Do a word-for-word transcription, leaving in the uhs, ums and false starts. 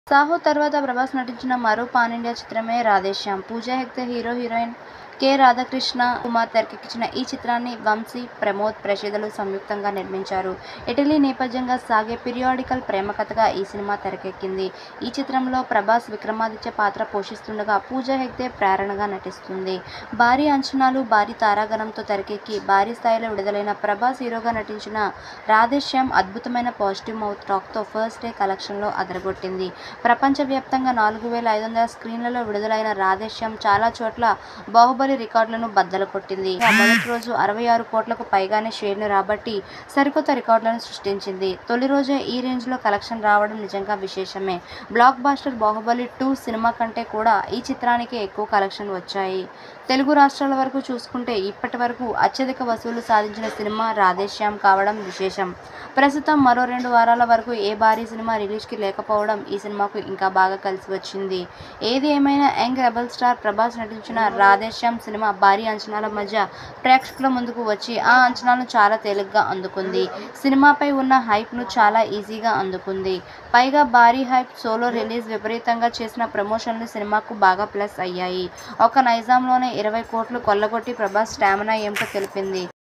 సాహో తర్వాత ప్రభాస్ నటించిన మరో పాన్ ఇండియా చిత్రమే Radhe Shyam. Pooja Hegde hero, heroine K. Radhakrishna Kumar తెరకెక్కించిన ఈ చిత్రాన్ని వంశీ, ప్రమోద్, ప్రసీదలు సంయుక్తంగా నిర్మించారు. ఇటలీ నేపథ్యంగా సాగే పీరియాడికల్ ప్రేమ కథగా ఈ సినిమా తెరకెక్కింది. ఈ చిత్రంలో ప్రభాస్ విక్రమాదిత్య పాత్ర పోషిస్తుండగా పూజా హెగ్డే ప్రేరణగా నటిస్తుంది. భారీ అంచనాలు, భారీ తారాగణంతో తెరకెక్కి భారీ స్థాయిలో విడుదలైన ప్రభాస్ హీరోగా నటించిన రాధేశ్యామ్ అద్భుతమైన పాజిటివ్ మౌత్ టాక్తో ఫస్ట్ డే కలెక్షన్లో అదరగొట్టింది. ప్రపంచవ్యాప్తంగా నాలుగు వేల ఐదు వందల స్క్రీన్లలో విడుదలైన రాధేశ్యామ్ చాలా చోట్ల బాహుబలి రికార్డులను బద్దలు కొట్టింది. మొదటి రోజు అరవై ఆరు కోట్లకు పైగానే షేర్ను రాబట్టి సరికొత్త రికార్డులను సృష్టించింది. తొలి రోజే ఈ రేంజ్లో కలెక్షన్ రావడం నిజంగా విశేషమే. Blockbuster Baahubali two cinema కంటే కూడా ఈ చిత్రానికే ఎక్కువ కలెక్షన్ వచ్చాయి. తెలుగు రాష్ట్రాల వరకు చూసుకుంటే ఇప్పటి వరకు అత్యధిక వసూళ్లు సాధించిన సినిమా రాధేశ్యామ్ కావడం విశేషం. ప్రస్తుతం మరో రెండు వారాల వరకు ఏ భారీ సినిమా రిలీజ్కి లేకపోవడం ఈ సినిమాకు ఇంకా బాగా కలిసి వచ్చింది. ఏది ఏమైనా యంగ్ రెబల్ స్టార్ ప్రభాస్ నటించిన రాధేశ్యామ్ సినిమా భారీ అంచనాల మధ్య ప్రేక్షకుల ముందుకు వచ్చి ఆ అంచనాలను చాలా తేలిగ్గా అందుకుంది. సినిమాపై ఉన్న హైప్ను చాలా ఈజీగా అందుకుంది. పైగా భారీ హైప్, సోలో రిలీజ్, విపరీతంగా చేసిన ప్రమోషన్లు సినిమాకు బాగా ప్లస్ అయ్యాయి. ఒక్క నైజాంలోనే ఇరవై కోట్లు కొల్లగొట్టి ప్రభాస్ స్టామినా ఏమిటో తెలిపింది.